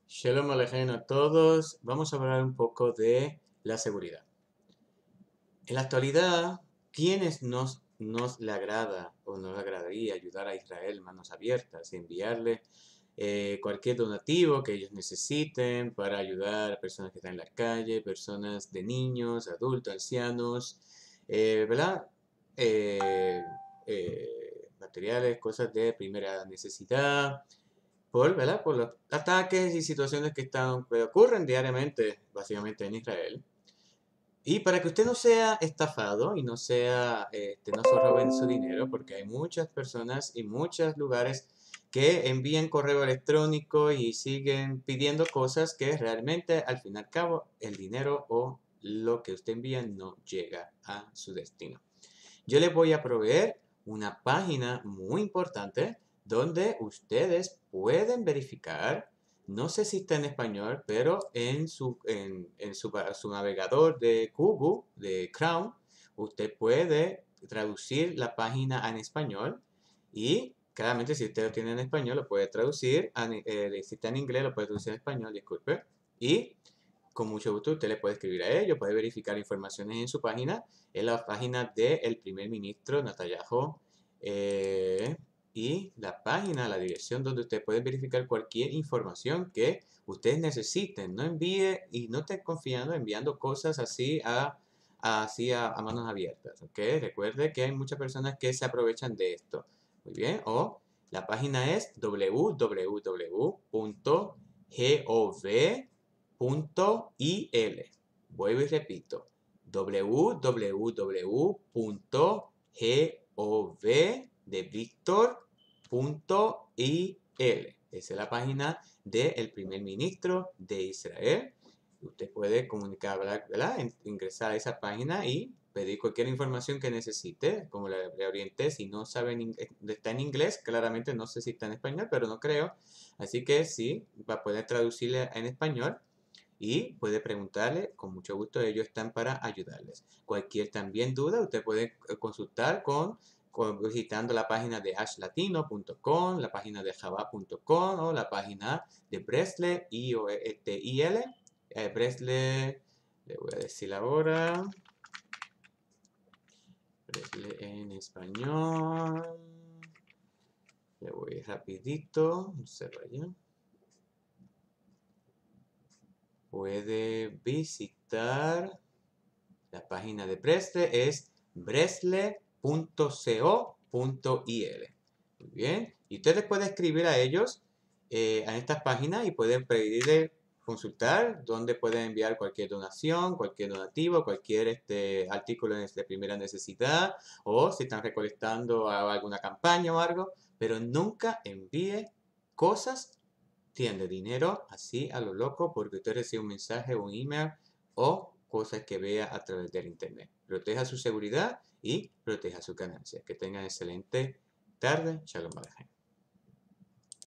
Shalom Alejem a todos. Vamos a hablar un poco de la seguridad. En la actualidad, ¿quiénes nos le agrada o nos agradaría ayudar a Israel manos abiertas y enviarle cualquier donativo que ellos necesiten para ayudar a personas que están en la calle, personas de niños, adultos, ancianos, ¿verdad? Eh, Materiales, cosas de primera necesidad ¿verdad? Por los ataques y situaciones que ocurren diariamente, básicamente en Israel. Y para que usted no sea estafado y no se roben su dinero, porque hay muchas personas y muchos lugares que envían correo electrónico y siguen pidiendo cosas que realmente al fin y al cabo el dinero o lo que usted envía no llega a su destino. Yo les voy a proveer una página muy importante donde ustedes pueden verificar, no sé si está en español, pero su navegador de Google, de Chrome, usted puede traducir la página en español y claramente si usted lo tiene en español lo puede traducir, si está en inglés lo puede traducir en español, disculpe, y con mucho gusto usted le puede escribir a ellos, puede verificar informaciones en su página, en la página del primer ministro Netanyahu, y la página, la dirección donde usted puede verificar cualquier información que ustedes necesiten. No envíe y no esté confiando enviando cosas a manos abiertas, ¿ok? Recuerde que hay muchas personas que se aprovechan de esto. Muy bien, o la página es www.gov.il. Vuelvo y repito, www.gov de Víctor.il. Esa es la página del primer ministro de Israel. Usted puede comunicar, ¿verdad? Ingresar a esa página y pedir cualquier información que necesite, como le orienté. Si no saben, está en inglés, claramente no sé si está en español, pero no creo. Así que sí, va a poder traducirle en español y puede preguntarle, con mucho gusto ellos están para ayudarles. Cualquier también duda, usted puede consultar visitando la página de ashlatino.com, la página de java.com o la página de Bresle, IOTIL. Bresle, le voy a decir ahora, Bresle en español, le voy rapidito, no se vaya. Puede visitar la página de Bresle, es bresle.co.il. Muy bien. Y usted les puede escribir a ellos a estas páginas y pueden pedirle consultar dónde pueden enviar cualquier donación, cualquier donativo, cualquier artículo de primera necesidad o si están recolectando alguna campaña o algo, pero nunca envíe cosas, tiende dinero así a lo loco porque usted recibe un mensaje o un email o cosas que vea a través del internet. Proteja su seguridad y proteja su ganancia. Que tengan excelente tarde. Shalom Aleichem.